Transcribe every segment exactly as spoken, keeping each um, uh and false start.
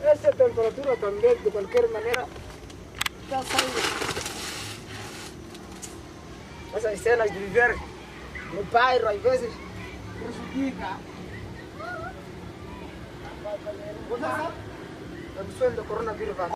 essa temperatura também, de qualquer maneira, está saindo. Essas cenas de viver no bairro, às vezes, prejudica. Você sabe? A pessoa do coronavírus vai.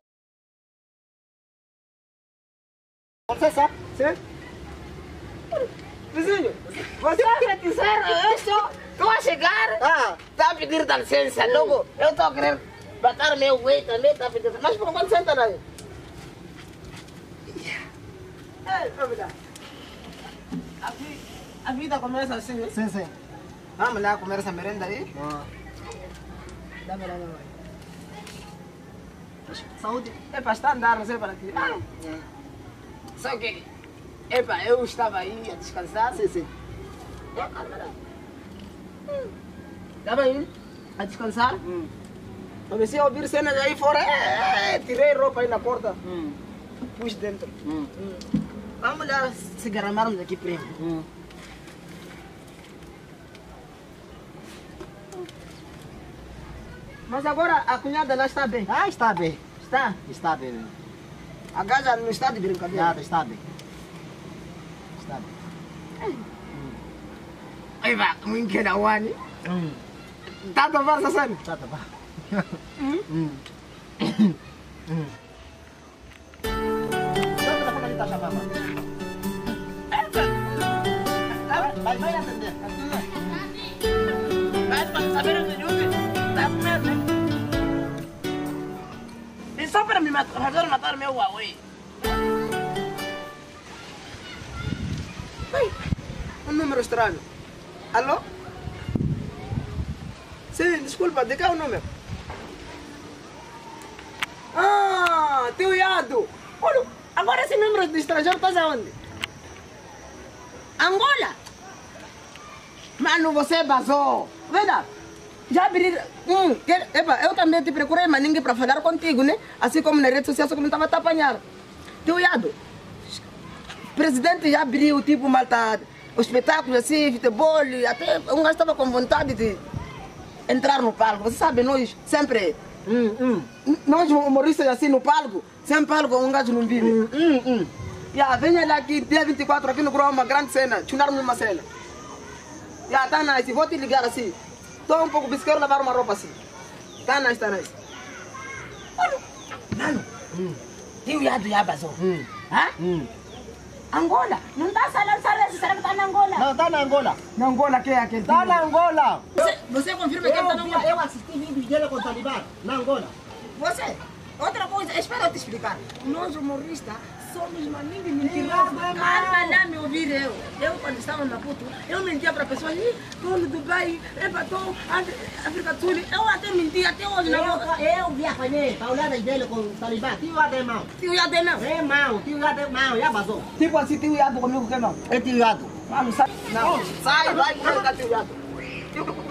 Você sabe? Sim? Vizinho, você quer dizer isso? Estou a chegar, ah. Está a pedir da licença, logo, eu estou a querer botar meu weight também, está a pedir. Mas por quanto senta daí? Ei, família. Aqui, a vida começa assim, né? Sim, sim. Vamos lá comer essa merenda aí? Ah. Dá-me lá, meu mãe. Saúde. Epa, está a andar, não sei para aqui. Ah. É. Só que, epa, eu estava aí a descansar. Sim, sim. Estava aí a descansar. Hum. Comecei a ouvir cenas aí fora. É, é, tirei roupa aí na porta. Hum. Pus dentro. Hum. Hum. Vamos lá se garamarmos aqui, primo. Hum. Mas agora a cunhada lá está bem. Ah, está bem. Está? Está bem. A gaja não está de brincadeira. Nada, está bem. Está bem. Aí vai, muito que da wani. Hum. Tá a tomar essa cena? Está bem. Hum? Hum. Hum. Só para falar de taxa baba. Vai, vai atender. Vai para saber onde eu vi. Tá com medo, né? E só para me matar, fazer matar meu Huawei. Ai, um número estranho. Alô? Sim, desculpa, de cá é o número. Ah, teu Iado. Olha, agora esse número de estrangeiro está aonde? Angola. Mano, você vazou. Verdade? Já abri. Hum, que, epa, eu também te procurei, mas ninguém para falar contigo, né? Assim como na rede social, só que não estava a apanhar. Teu Iado, o presidente já abriu, tipo, malta, os espetáculos assim, futebol, até um gajo estava com vontade de entrar no palco. Você sabe, nós sempre. Hum, hum. Nós humoristas assim no palco, sem palco um gajo não vive. Hum, hum, hum. Já, venha lá aqui, dia vinte e quatro, aqui no Grão, uma grande cena, chunar numa cena. Já, tá nice, vou te ligar assim. Estou um pouco busy, quero lavar uma roupa assim. Tá nice, tá nice. Olha, mano, Hum. tio Iado já vazou. Hum. Hã? Hum. Angola, não está falando, sabe, será que está na Angola? Não, está na Angola. Na Angola, quem é aquele? Está na Angola. Você, você confirma que ele está na Eu, Angola? vi- eu assisti vídeos dele com o Talibã, na Angola. Você, outra coisa, espera eu te explicar. Nós humoristas somos maninhos de mentirosos. Calma lá, me ouvir eu. Eu, quando estava na Maputo, eu mentia para pessoas. Estou no Dubai, estou na África do Sul. Eu até mentia, até hoje na boca. Eu, eu vi apanhei pauladas dele com o Talibã. Tio Iado é mau. Tio Iado é não. É mau, tio Iado é mau, já vazou. Tipo assim, tio Iado comigo que não. É tio Iado. Mano, sai. Não, sai, vai, vai, tio Iado.